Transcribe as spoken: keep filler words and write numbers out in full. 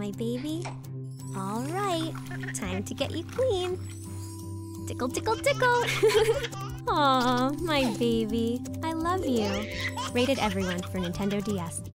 my baby. All right, time to get you clean. Tickle, tickle, tickle. Aw, my baby. I love you. Rated everyone for Nintendo D S.